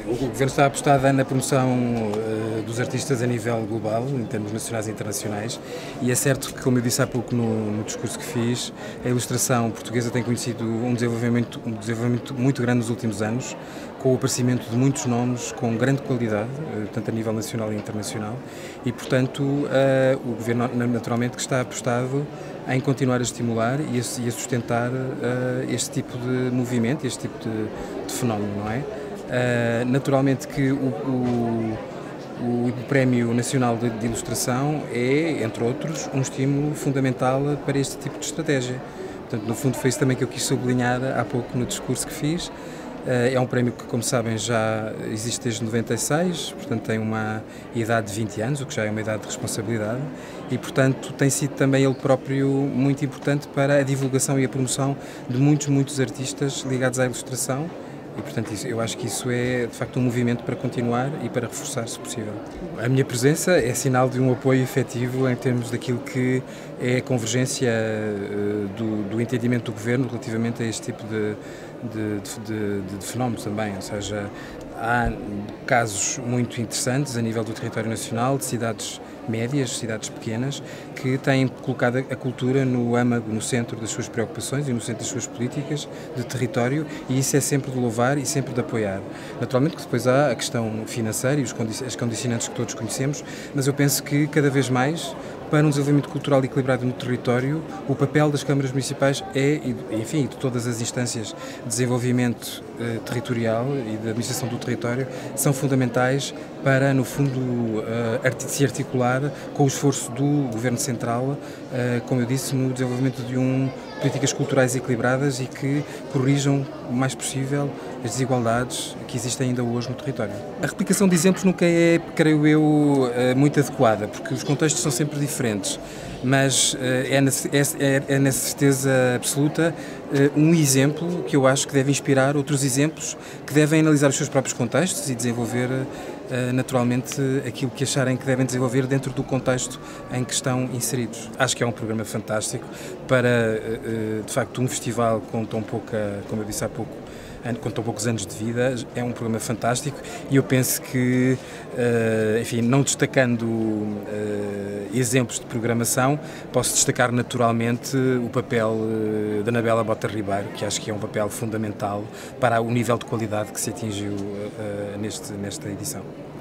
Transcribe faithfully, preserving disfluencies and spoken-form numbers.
o Governo está apostado na promoção uh, dos artistas a nível global, em termos nacionais e internacionais, e é certo que, como eu disse há pouco no, no discurso que fiz, a ilustração portuguesa tem conhecido um desenvolvimento, um desenvolvimento muito grande nos últimos anos, com o aparecimento de muitos nomes com grande qualidade, uh, tanto a nível nacional e internacional, e, portanto, uh, o Governo naturalmente que está apostado em continuar a estimular e a, e a sustentar uh, este tipo de movimento, este tipo de, de fenómeno, não é? Uh, naturalmente que o, o, o Prémio Nacional de, de Ilustração é, entre outros, um estímulo fundamental para este tipo de estratégia. Portanto, no fundo foi isso também que eu quis sublinhar há pouco no discurso que fiz. É um prémio que, como sabem, já existe desde noventa e seis, portanto tem uma idade de vinte anos, o que já é uma idade de responsabilidade, e, portanto, tem sido também ele próprio muito importante para a divulgação e a promoção de muitos, muitos artistas ligados à ilustração. E, portanto, isso, eu acho que isso é, de facto, um movimento para continuar e para reforçar, se possível. A minha presença é sinal de um apoio efetivo em termos daquilo que é a convergência uh, do, do entendimento do Governo relativamente a este tipo de, de, de, de, de fenómenos também. Ou seja, há casos muito interessantes a nível do território nacional, de cidades médias, cidades pequenas, que têm colocado a cultura no âmago, no centro das suas preocupações e no centro das suas políticas de território, e isso é sempre de louvar e sempre de apoiar. Naturalmente que depois há a questão financeira e os condi- as condicionantes que todos conhecemos, mas eu penso que cada vez mais, para um desenvolvimento cultural equilibrado no território, o papel das câmaras municipais é, e, enfim, de todas as instâncias de desenvolvimento eh, territorial e de administração do território, são fundamentais para, no fundo, eh, se articular com o esforço do Governo Central, eh, como eu disse, no desenvolvimento de um políticas culturais equilibradas e que corrijam o mais possível as desigualdades que existem ainda hoje no território. A replicação de exemplos nunca é, creio eu, muito adequada, porque os contextos são sempre diferentes, mas é na, é, é na certeza absoluta um exemplo que eu acho que deve inspirar outros exemplos que devem analisar os seus próprios contextos e desenvolver naturalmente aquilo que acharem que devem desenvolver dentro do contexto em que estão inseridos. Acho que é um programa fantástico para, de facto, um festival com tão pouca, como eu disse há pouco, com tão poucos anos de vida. É um programa fantástico e eu penso que, enfim, não destacando exemplos de programação, posso destacar naturalmente o papel da Anabela Bota Ribeiro, que acho que é um papel fundamental para o nível de qualidade que se atingiu neste, nesta edição.